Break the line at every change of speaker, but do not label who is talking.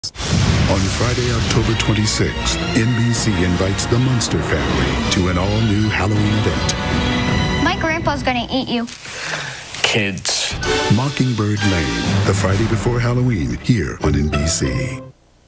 On Friday, October 26th, NBC invites the Munster family to an all-new Halloween event.
My grandpa's gonna eat you.
Kids.
Mockingbird Lane, the Friday before Halloween, here on NBC.